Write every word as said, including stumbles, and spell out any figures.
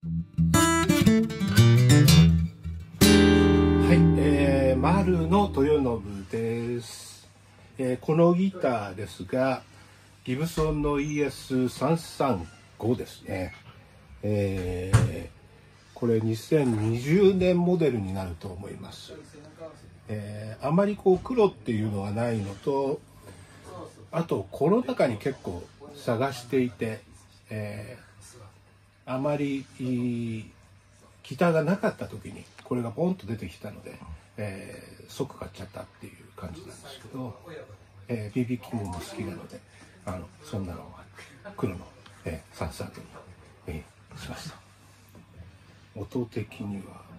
はい、えー、丸の豊信です、えー、このギターですがギブソンの イーエスさんさんご ですね、えー、これにせんにじゅうねんモデルになると思います、えー、あまりこう黒っていうのがないのと、あとコロナ禍に結構探していて、えー、あまりギターがなかった時にこれがポンと出てきたので、えー、即買っちゃったっていう感じなんですけど、えー、ビービー キングも好きなので、あのそんなのが黒の、えー、さんさんごに、えー、しました。音的には